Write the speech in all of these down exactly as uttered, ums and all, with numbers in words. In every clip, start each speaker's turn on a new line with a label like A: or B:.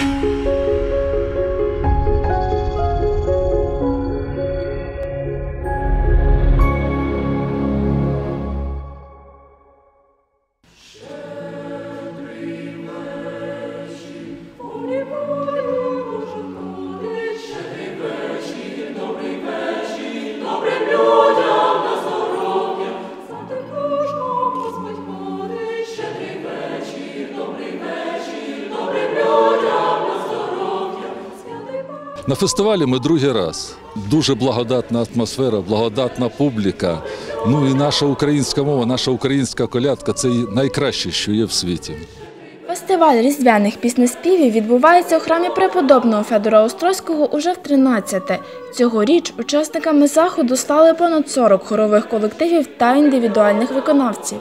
A: На фестивалі ми другий раз. Дуже благодатна атмосфера, благодатна публіка. Ну і наша українська мова, наша українська колядка – це найкраще, що є в світі.
B: Фестиваль різдвяних піснеспівів відбувається у храмі преподобного Федора Острозького уже в тринадцяте. Цьогоріч учасниками заходу стали понад сорок хорових колективів та індивідуальних виконавців.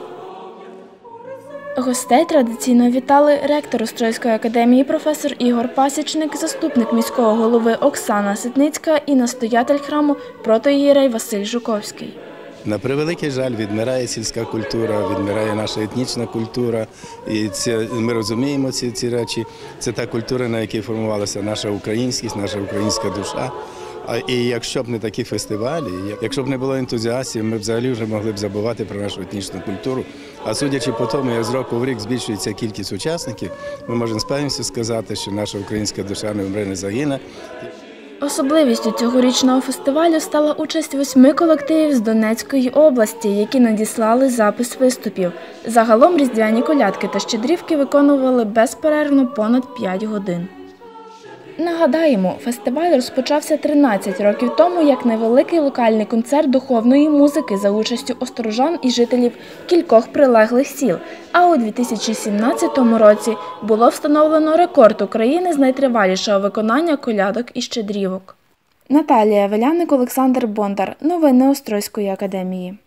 B: Гостей традиційно вітали ректор Острозької академії професор Ігор Пасічник, заступник міського голови Оксана Ситницька і настоятель храму протоієрей Василь Жуковський.
C: На превеликий жаль, відмирає сільська культура, відмирає наша етнічна культура. І це, ми розуміємо ці, ці речі. Це та культура, на якій формувалася наша українськість, наша українська душа. І якщо б не такі фестивалі, якщо б не було ентузіастів, ми б взагалі вже могли б забувати про нашу етнічну культуру. А судячи по тому, як з року в рік збільшується кількість учасників, ми можемо з певністю сказати, що наша українська душа не вмре, не загине.
B: Особливістю цьогорічного фестивалю стала участь восьми колективів з Донецької області, які надіслали запис виступів. Загалом різдвяні колядки та щедрівки виконували безперервно понад п'ять годин. Нагадаємо, фестиваль розпочався тринадцять років тому як невеликий локальний концерт духовної музики за участю острожан і жителів кількох прилеглих сіл. А у дві тисячі сімнадцятому році було встановлено рекорд України з найтривалішого виконання колядок і щедрівок. Наталія Веляник, Олександр Бондар. Новини Острозької академії.